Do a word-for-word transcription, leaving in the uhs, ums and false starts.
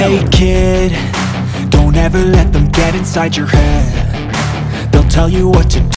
Hey kid, don't ever let them get inside your head. They'll tell you what to